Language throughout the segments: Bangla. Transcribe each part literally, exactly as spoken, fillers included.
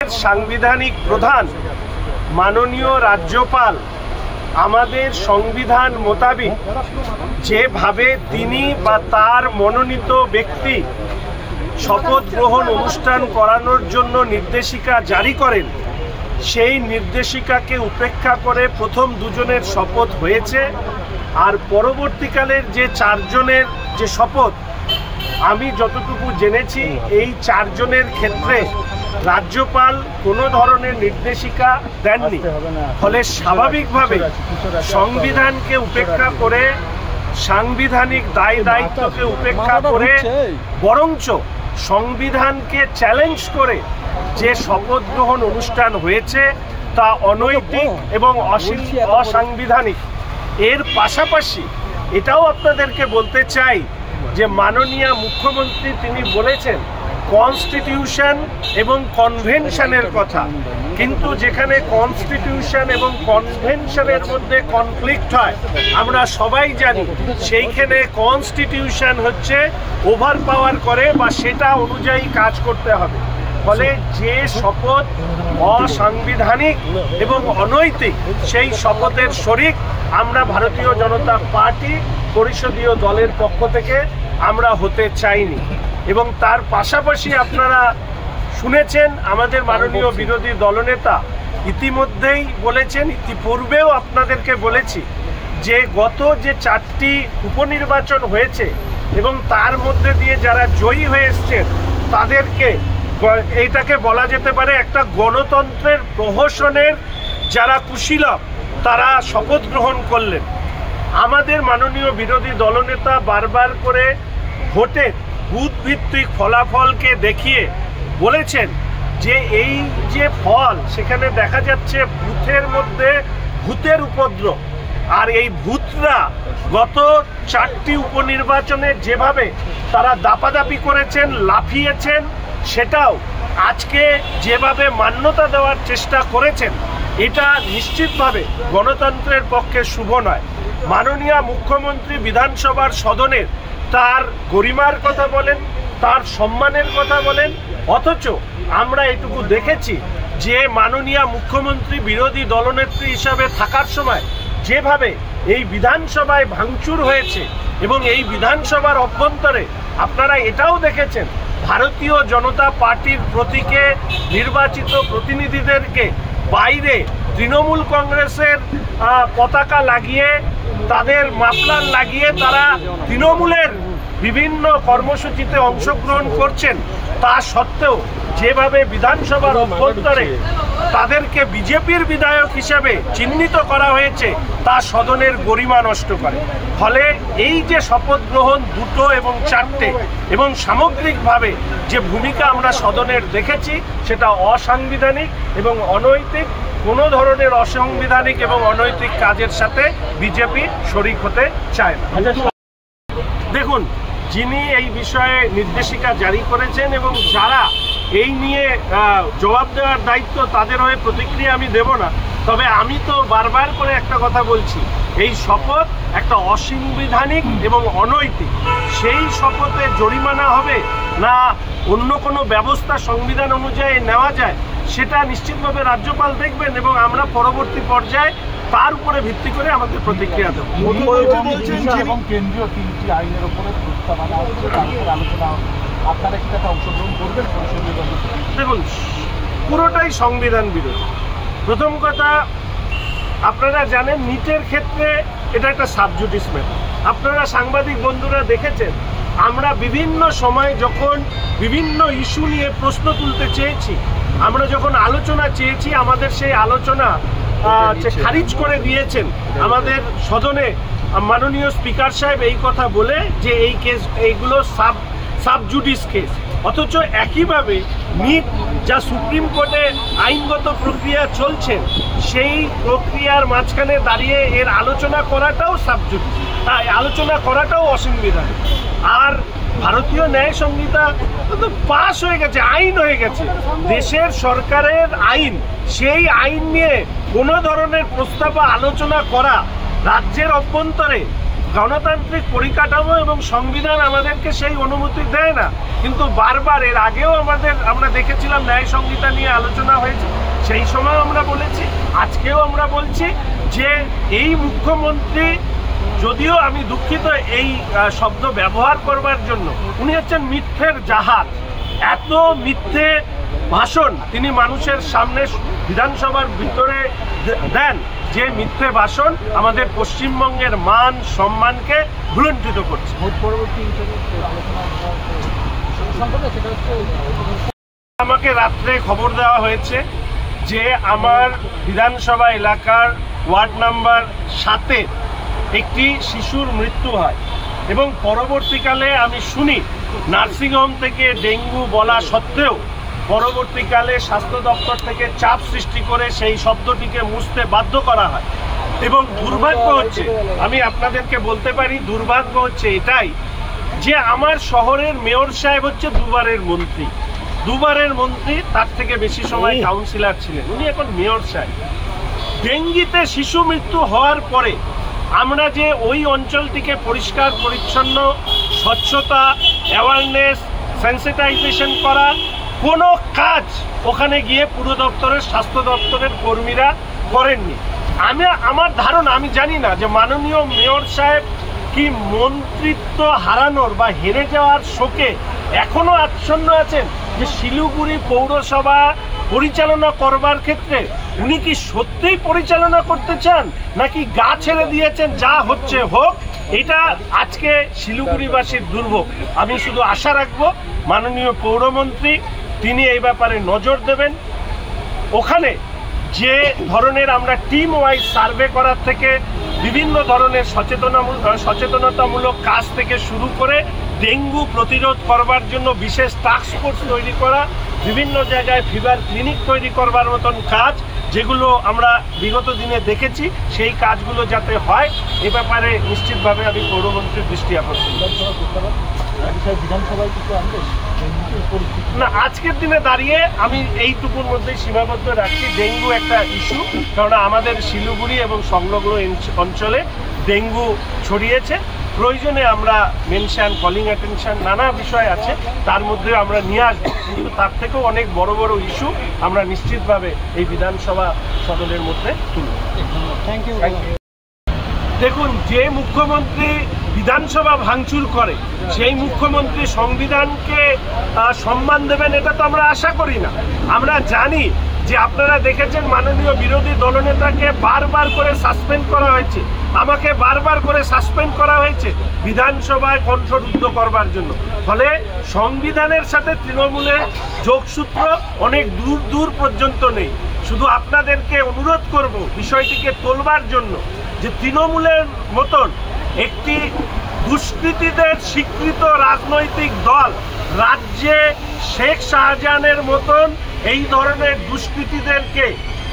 সাংবিধানিক প্রধান মাননীয় রাজ্যপাল আমাদের সংবিধান মোতাবেক যেভাবে তিনি বা তার মনোনীত ব্যক্তি শপথ গ্রহণ অনুষ্ঠান করানোর জন্য নির্দেশিকা জারি করেন, সেই নির্দেশিকাকে উপেক্ষা করে প্রথম দুজনের শপথ হয়েছে। আর পরবর্তীকালের যে চারজনের যে শপথ, আমি যতটুকু জেনেছি এই চারজনের ক্ষেত্রে রাজ্যপাল কোনো ধরনের নির্দেশিকা দেননি। ফলে স্বাভাবিকভাবে সংবিধানকে উপেক্ষা করে, সাংবিধানিক দায় দায়িত্বকে উপেক্ষা করে, বরঞ্চ সংবিধানকে চ্যালেঞ্জ করে যে শপথ গ্রহণ অনুষ্ঠান হয়েছে তা অনৈতিক এবং অসাংবিধানিক। এর পাশাপাশি এটাও আপনাদেরকে বলতে চাই যে মাননীয় মুখ্যমন্ত্রী তিনি বলেছেন কনস্টিটিউশন এবং কনভেনশনের কথা, কিন্তু যেখানে কনস্টিটিউশন এবং কনভেনশনের মধ্যে কনফ্লিক্ট হয় আমরা সবাই জানি সেইখানে কনস্টিটিউশন হচ্ছে ওভার পাওয়ার করে বা সেটা অনুযায়ী কাজ করতে হবে। ফলে যে শপথ অসাংবিধানিক এবং অনৈতিক সেই শপথের শরিক আমরা ভারতীয় জনতা পার্টি পরিষদীয় দলের পক্ষ থেকে আমরা হতে চাইনি। এবং তার পাশাপাশি আপনারা শুনেছেন আমাদের মাননীয় বিরোধী দলনেতা ইতিমধ্যেই বলেছেন, ইতিপূর্বেও আপনাদেরকে বলেছি যে গত যে চারটি উপনির্বাচন হয়েছে এবং তার মধ্যে দিয়ে যারা জয়ী হয়ে এসছেন তাদেরকে এইটাকে বলা যেতে পারে একটা গণতন্ত্রের প্রহসনের যারা কুশীলব তারা শপথ গ্রহণ করলেন। আমাদের মাননীয় বিরোধী দলনেতা বারবার করে ভোটের বুথ ভিত্তিক ফলাফলকে দেখিয়ে বলেছেন যে এই যে ফল সেখানে দেখা যাচ্ছে বুথের মধ্যে ভূতের উপদ্রব। আর এই ভূতরা গত চারটি উপনির্বাচনে যেভাবে তারা দাপাদাপি করেছেন, লাফিয়েছেন, সেটাও আজকে যেভাবে মান্যতা দেওয়ার চেষ্টা করেছেন এটা নিশ্চিতভাবে গণতন্ত্রের পক্ষে শুভ নয়। মাননীয় মুখ্যমন্ত্রী বিধানসভার সদনের তার গরিমার কথা বলেন, তার সম্মানের কথা বলেন, অথচ আমরা এটুকু দেখেছি যে মাননীয় মুখ্যমন্ত্রী বিরোধী দলনেত্রী হিসাবে থাকার সময় যেভাবে এই বিধানসভায় ভাঙচুর হয়েছে এবং এই বিধানসভার অভ্যন্তরে আপনারা এটাও দেখেছেন ভারতীয় জনতা পার্টির প্রতীকে নির্বাচিত প্রতিনিধিদেরকে বাইরে তৃণমূল কংগ্রেসের পতাকা লাগিয়ে, তাদের মাফলার লাগিয়ে তারা তৃণমূলের বিভিন্ন কর্মসূচিতে অংশগ্রহণ করছেন। তা সত্ত্বেও যেভাবে বিধানসভার অভ্যন্তরে তাদেরকে বিজেপির বিধায়ক হিসেবে চিহ্নিত করা হয়েছে তা সদনের গরিমা নষ্ট করে। ফলে এই যে শপথ গ্রহণ দুটো এবং চারটে এবং সামগ্রিকভাবে যে ভূমিকা আমরা সদনের দেখেছি সেটা অসাংবিধানিক এবং অনৈতিক। কোনো ধরনের অসাংবিধানিক এবং অনৈতিক কাজের সাথে বিজেপি শরিক হতে চায় না। দেখুন, যিনি এই বিষয়ে নির্দেশিকা জারি করেছেন এবং যারা এই নিয়ে জবাব দেওয়ার দায়িত্ব তাদের হয়ে প্রতিক্রিয়া আমি দেব না, তবে আমি তো বারবার করে একটা কথা বলছি, এই শপথ একটা অসাংবিধানিক এবং অনৈতিক। সেই শপথে জরিমানা হবে না অন্য কোনো ব্যবস্থা সংবিধান অনুযায়ী নেওয়া যায় সেটা নিশ্চিতভাবে রাজ্যপাল দেখবেন এবং আমরা পরবর্তী পর্যায়ে তার উপরে ভিত্তি করে আমাদের প্রতিক্রিয়া দেব। এবং কেন্দ্রীয় তিনটি আইনের উপরে প্রস্তাবনা হচ্ছে, তারপর আলোচনা আপনারা কি তাতে অংশগ্রহণ করবেন? দেখুন, পুরোটাই সংবিধান বিরোধী। প্রথম কথা, আপনারা জানেন নিটের ক্ষেত্রে এটা একটা সাবজুডিস ম্যাটার। আপনারা সাংবাদিক বন্ধুরা দেখেছেন আমরা বিভিন্ন সময় যখন বিভিন্ন ইস্যু নিয়ে প্রশ্ন তুলতে চেয়েছি, আমরা যখন আলোচনা চেয়েছি, আমাদের সেই আলোচনা খারিজ করে দিয়েছেন আমাদের সদনে মাননীয় স্পিকার সাহেব এই কথা বলে যে এই কেস এইগুলো সাব সাবজুডিস কেস। অথচ একইভাবে নিট যা সুপ্রিম কোর্টে আইনগত প্রক্রিয়া চলছে সেই প্রক্রিয়ার মাঝখানে দাঁড়িয়ে এর আলোচনা করাটাও সাবজুডিস, আলোচনা করাটাও অসাংবিধানিক। আর ভারতীয় ন্যায় সংহিতা তো পাস হয়ে গেছে, আইন হয়ে গেছে, দেশের সরকারের আইন। সেই আইন নিয়ে কোনো ধরনের প্রস্তাব বা আলোচনা করা রাজ্যের অভ্যন্তরে গণতান্ত্রিক পরিকাঠামো এবং সংবিধান আমাদেরকে সেই অনুমতি দেয় না। কিন্তু বারবার এর আগেও আমাদের আমরা দেখেছিলাম ন্যায় সংহিতা নিয়ে আলোচনা সেই সময় আমরা বলেছি, আজকেও আমরা বলছি যে এই মুখ্যমন্ত্রী, যদিও আমি দুঃখিত এই শব্দ ব্যবহার করবার জন্য, উনি হচ্ছেন মিথ্যের জাহাজ। এত মিথ্যে ভাষণ তিনি মানুষের সামনে বিধানসভার ভিতরে দেন, যে মিথ্যে ভাষণ আমাদের পশ্চিমবঙ্গের মান সম্মানকে ভুলুণ্ঠিত করছে। আমাকে রাত্রে খবর দেওয়া হয়েছে যে আমার বিধানসভা এলাকার ওয়ার্ড নাম্বার সাতে একটি শিশুর মৃত্যু হয়, এবং পরবর্তীকালে আমি শুনি নার্সিংহোম থেকে ডেঙ্গু বলা সত্ত্বেও পরবর্তীকালে স্বাস্থ্য দপ্তর থেকে চাপ সৃষ্টি করে সেই শব্দটিকে মুছতে বাধ্য করা হয়। এবং দুর্ভাগ্য হচ্ছে, আমি আপনাদেরকে বলতে পারি দুর্ভাগ্য হচ্ছে এটাই যে আমার শহরের মেয়র সাহেব হচ্ছে দুবারের মন্ত্রী, দুবারের মন্ত্রী তার থেকে বেশি সময় কাউন্সিলর ছিলেন, উনি এখন মেয়র সাহেব। ডেঙ্গিতে শিশু মৃত্যু হওয়ার পরে আমরা যে ওই অঞ্চলটিকে পরিষ্কার পরিচ্ছন্ন, স্বচ্ছতা, অ্যাওয়ারনেস, সেন্সিটাইজেশন করা কোনো কাজ ওখানে গিয়ে পুর দপ্তরের, স্বাস্থ্য দপ্তরের কর্মীরা করেননি। আমি আমার ধারণা, আমি জানি না যে মাননীয় মেয়র সাহেব কি মন্ত্রিত্ব হারানোর বা হেরে যাওয়ার শোকে এখনো আচ্ছন্ন আছেন, যে শিলিগুড়ি পৌরসভা পরিচালনা করবার ক্ষেত্রে উনি কি সত্যিই পরিচালনা করতে চান, নাকি গা ছেড়ে দিয়েছেন যা হচ্ছে হোক। এটা আজকে শিলিগুড়িবাসীর দুর্ভোগ। আমি শুধু আশা রাখবো মাননীয় পৌরমন্ত্রী তিনি এই ব্যাপারে নজর দেবেন। ওখানে যে ধরনের আমরা টিম ওয়াইজ সার্ভে করার থেকে বিভিন্ন ধরনের সচেতনামূলক সচেতনতামূলক কাজ থেকে শুরু করে ডেঙ্গু প্রতিরোধ করবার জন্য বিশেষ টাস্ক ফোর্স তৈরি করা, বিভিন্ন জায়গায় ফিভার ক্লিনিক তৈরি করবার মতন কাজ, যেগুলো আমরা বিগত দিনে দেখেছি, সেই কাজগুলো যাতে হয় এ ব্যাপারে নিশ্চিতভাবে আমি পৌরমন্ত্রীর দৃষ্টি আকর্ষণ না। আজকের দিনে দাঁড়িয়ে আমি এইটুকুর মধ্যেই সীমাবদ্ধ রাখছি। ডেঙ্গু একটা ইস্যু, কারণ আমাদের শিলিগুড়ি এবং সংলগ্ন অঞ্চলে ডেঙ্গু ছড়িয়েছে। প্রয়োজনে আমরা মেনশন, কলিং অ্যাটেনশন, নানা বিষয় আছে, তার মধ্যে আমরা নিয়ে আসবো, কিন্তু তার থেকেও অনেক বড় বড় ইস্যু আমরা নিশ্চিতভাবে এই বিধানসভা সদনের মধ্যে তুলব। Thank you. দেখুন, যে মুখ্যমন্ত্রী বিধানসভা ভাঙচুর করে সেই মুখ্যমন্ত্রী সংবিধানকে সম্মান দেবেন এটা তো আমরা আশা করি না। আমরা জানি যে আপনারা দেখেছেন মাননীয় বিরোধী দলনেতাকে বারবার করে সাসপেন্ড করা হয়েছে, আমাকে বারবার করে সাসপেন্ড করা হয়েছে বিধানসভায় কণ্ঠরুদ্ধ করবার জন্য। ফলে সংবিধানের সাথে তৃণমূলের যোগসূত্র অনেক দূর দূর পর্যন্ত নেই। শুধু আপনাদেরকে অনুরোধ করব বিষয়টিকে তোলবার জন্য, যে তৃণমূলের মতন একটি দুষ্কৃতীদের স্বীকৃত রাজনৈতিক দল রাজ্যে শেখ শাহজাহানের মতন এই ধরনের দুষ্কৃতীদেরকে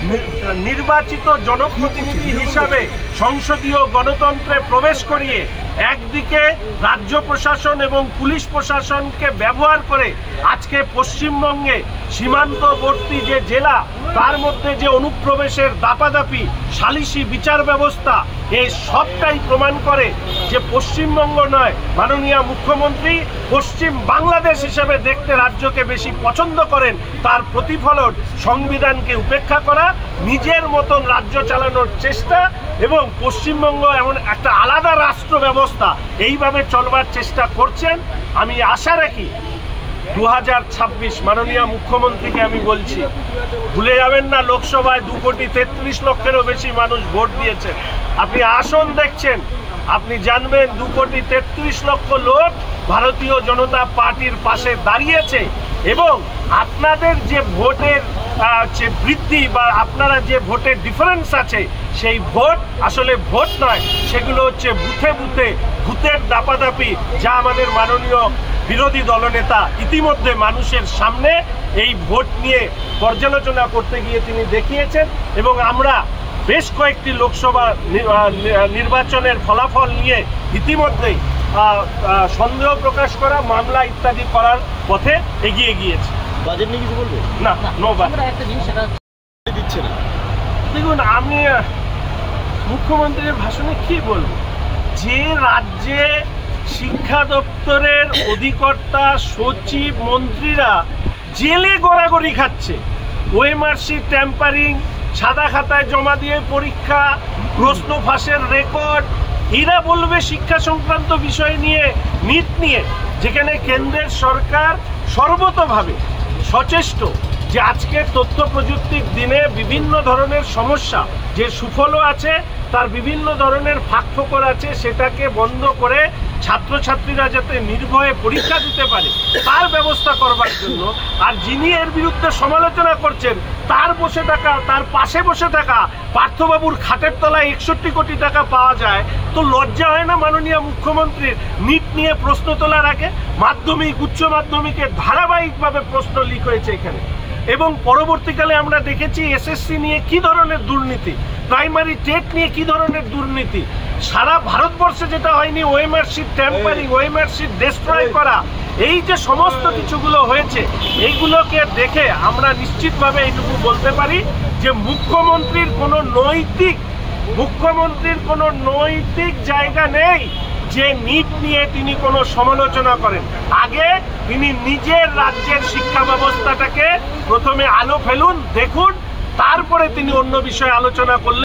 নির্বাচিত জনপ্রতিনিধি হিসাবে সংসদীয় গণতন্ত্রে প্রবেশ করিয়ে একদিকে রাজ্য প্রশাসন এবং পুলিশ প্রশাসনকে ব্যবহার করে আজকে পশ্চিমবঙ্গে সীমান্তবর্তী যে জেলা তার মধ্যে যে অনুপ্রবেশের দাপাদাপি, সালিশি বিচার ব্যবস্থা, এই সবটাই প্রমাণ করে যে পশ্চিমবঙ্গ নয়, মাননীয় মুখ্যমন্ত্রী পশ্চিম বাংলাদেশ হিসেবে দেখতে রাজ্যকে বেশি পছন্দ করেন। তার প্রতিফলন সংবিধানকে উপেক্ষা করা, নিজের মতন রাজ্য চালানোর চেষ্টা, এবং পশ্চিমবঙ্গ এমন একটা আলাদা রাষ্ট্র ব্যবস্থা এইভাবে চলবার চেষ্টা করছেন। আমি আশা রাখি দু হাজার ছাব্বিশ মাননীয় মুখ্যমন্ত্রীকে আমি বলছি, ভুলে যাবেন না লোকসভায় দু কোটি তেত্রিশ লক্ষেরও বেশি মানুষ ভোট দিয়েছেন। আপনি আসন দেখছেন, আপনি জানবেন দু কোটি তেত্রিশ লক্ষ লোক ভারতীয় জনতা পার্টির পাশে দাঁড়িয়েছে, এবং আপনাদের যে ভোটের যে বৃদ্ধি বা আপনারা যে ভোটের ডিফারেন্স আছে, সেই ভোট আসলে ভোট নয়, সেগুলো হচ্ছে বুথে বুথে ভূতের দাপাদাপি, যা আমাদের মাননীয় বিরোধী দলনেতা ইতিমধ্যে মানুষের সামনে এই ভোট নিয়ে পর্যালোচনা করতে গিয়ে তিনি দেখিয়েছেন। এবং আমরা বেশ কয়েকটি লোকসভা নির্বাচনের ফলাফল নিয়ে ইতিমধ্যেই সন্দেহ প্রকাশ করা, মামলা ইত্যাদি করার পথে এগিয়ে গিয়েছে। বাজেট নিয়ে কিছু বলবে? না, নো বাজেট দিচ্ছে না। দেখুন, আমি মুখ্যমন্ত্রীর ভাষণে কি বলবো, যে রাজ্যে শিক্ষা দপ্তরের অধিকর্তা, সচিব, মন্ত্রীরা জেলে গড়াগড়ি খাচ্ছে, ওএমআরসি ট্যাম্পারিং, সাদা খাতায় জমা দিয়ে পরীক্ষা, প্রশ্ন ফাঁসের রেকর্ড, এরা বলবে শিক্ষা সংক্রান্ত বিষয় নিয়ে, নিট নিয়ে, যেখানে কেন্দ্রের সরকার সর্বতোভাবে সচেষ্ট যে আজকের তথ্য প্রযুক্তির দিনে বিভিন্ন ধরনের সমস্যা, যে সুফলও আছে তার বিভিন্ন ধরনের ফাঁকফোকর আছে, সেটাকে বন্ধ করে ছাত্রছাত্রীরা যাতে নির্ভয়ে পরীক্ষা দিতে পারে তার ব্যবস্থা করবার জন্য। আর যিনি এর বিরুদ্ধে সমালোচনা করছেন তার বসে থাকা, তার পাশে বসে থাকা পার্থবাবুর খাটের তলায় একষট্টি কোটি টাকা পাওয়া যায়, তো লজ্জা হয় না মাননীয় মুখ্যমন্ত্রীর নিট নিয়ে প্রশ্ন তোলার আগে? মাধ্যমিক, উচ্চ মাধ্যমিকে ধারাবাহিকভাবে প্রশ্ন লিক হয়েছে এখানে, এবং পরবর্তীকালে আমরা দেখেছি এসএসসি নিয়ে কি ধরনের দুর্নীতি, প্রাইমারি টেট নিয়ে কি ধরনের দুর্নীতি। সারা ভারতবর্ষে যেটা হয়নি, ওএমআরসি ট্যাম্পারিং, ওএমআরসি ডিস্ট্রয় করা, এই যে সমস্ত কিছুগুলো হয়েছে, এইগুলোকে দেখে আমরা নিশ্চিতভাবে এইটুকু বলতে পারি যে মুখ্যমন্ত্রীর কোনো নৈতিক মুখ্যমন্ত্রীর কোনো নৈতিক জায়গা নেই যে নিট নিয়ে তিনি কোনো সমালোচনা করেন। আগে তিনি নিজের রাজ্যের শিক্ষা ব্যবস্থাটাকে প্রথমে আলো ফেলুন, দেখুন, তারপরে তিনি অন্য বিষয়ে আলোচনা করলেন।